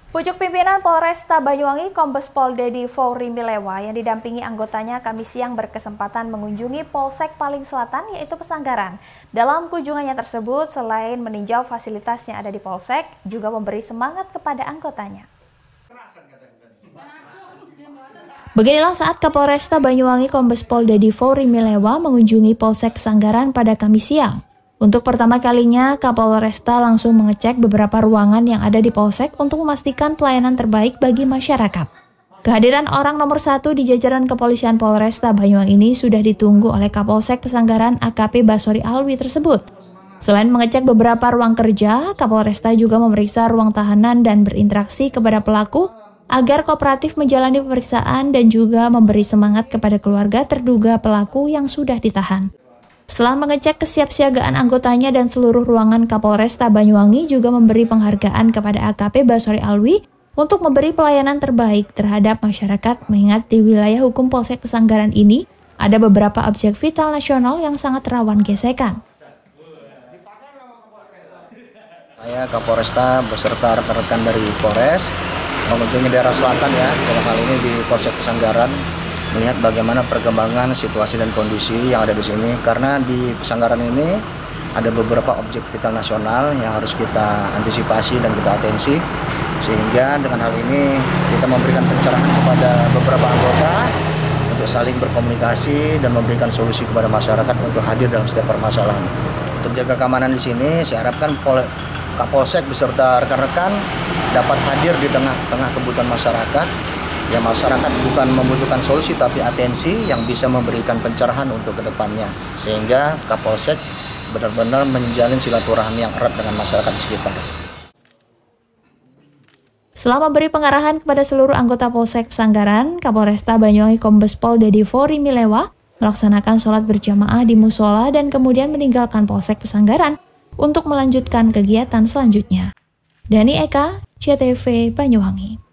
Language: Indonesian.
Pucuk pimpinan Polresta Banyuwangi Kombes Pol Dedi Faury Milewa yang didampingi anggotanya Kamis siang berkesempatan mengunjungi Polsek Paling Selatan yaitu Pesanggaran. Dalam kunjungannya tersebut, selain meninjau fasilitas yang ada di Polsek, juga memberi semangat kepada anggotanya. Beginilah saat Kapolresta Banyuwangi Kombes Pol Dedi Faury Milewa mengunjungi Polsek Pesanggaran pada Kamis siang. Untuk pertama kalinya, Kapolresta langsung mengecek beberapa ruangan yang ada di Polsek untuk memastikan pelayanan terbaik bagi masyarakat. Kehadiran orang nomor 1 di jajaran Kepolisian Polresta Banyuwangi ini sudah ditunggu oleh Kapolsek Pesanggaran AKP Basori Alwi tersebut. Selain mengecek beberapa ruang kerja, Kapolresta juga memeriksa ruang tahanan dan berinteraksi kepada pelaku agar kooperatif menjalani pemeriksaan dan juga memberi semangat kepada keluarga terduga pelaku yang sudah ditahan. Setelah mengecek kesiapsiagaan anggotanya dan seluruh ruangan, Kapolresta Banyuwangi juga memberi penghargaan kepada AKP Basori Alwi untuk memberi pelayanan terbaik terhadap masyarakat, mengingat di wilayah hukum Polsek Pesanggaran ini ada beberapa objek vital nasional yang sangat rawan gesekan. Saya Kapolresta beserta rekan-rekan dari Polres mengunjungi daerah selatan ya, dalam hal ini di Polsek Pesanggaran, melihat bagaimana perkembangan situasi dan kondisi yang ada di sini. Karena di Pesanggaran ini ada beberapa objek vital nasional yang harus kita antisipasi dan kita atensi, sehingga dengan hal ini kita memberikan pencerahan kepada beberapa anggota untuk saling berkomunikasi dan memberikan solusi kepada masyarakat untuk hadir dalam setiap permasalahan. Untuk jaga keamanan di sini, saya harapkan Kapolsek beserta rekan-rekan dapat hadir di tengah-tengah kebutuhan masyarakat. Ya, masyarakat bukan membutuhkan solusi tapi atensi yang bisa memberikan pencerahan untuk kedepannya, sehingga Kapolsek benar-benar menjalin silaturahmi yang erat dengan masyarakat di sekitar. Setelah memberi pengarahan kepada seluruh anggota Polsek Pesanggaran, Kapolresta Banyuwangi Kombes Pol Dedi Faury Milewa melaksanakan sholat berjamaah di musola dan kemudian meninggalkan Polsek Pesanggaran untuk melanjutkan kegiatan selanjutnya. Dani Eka, CTV Banyuwangi.